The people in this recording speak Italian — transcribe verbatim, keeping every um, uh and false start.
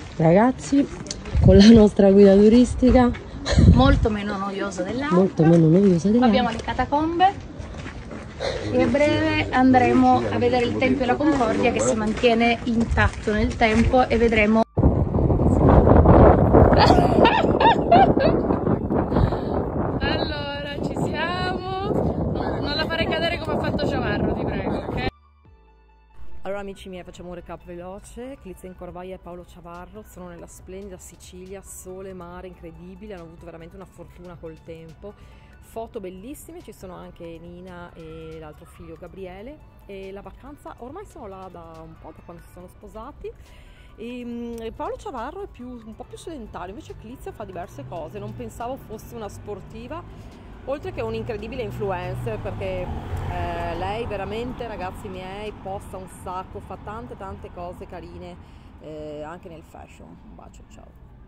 Ragazzi, con la nostra guida turistica molto meno noiosa dell'altra, molto meno noiosa dell'altra. Abbiamo le catacombe e a breve andremo a vedere il Tempio della Concordia, che si mantiene intatto nel tempo, e vedremo. Allora, ci siamo. Non la farei cadere come ha fatto Ciavarro, ti prego, ok? Allora amici miei, facciamo un recap veloce. Clizia Incorvaia e Paolo Ciavarro sono nella splendida Sicilia, sole, mare incredibile, hanno avuto veramente una fortuna col tempo, foto bellissime, ci sono anche Nina e l'altro figlio Gabriele, e la vacanza ormai sono là da un po', da quando si sono sposati. E, e Paolo Ciavarro è più, un po' più sedentario, invece Clizia fa diverse cose, non pensavo fosse una sportiva, oltre che un incredibile influencer, perché eh, lei veramente, ragazzi miei, posta un sacco, fa tante tante cose carine eh, anche nel fashion. Un bacio, ciao.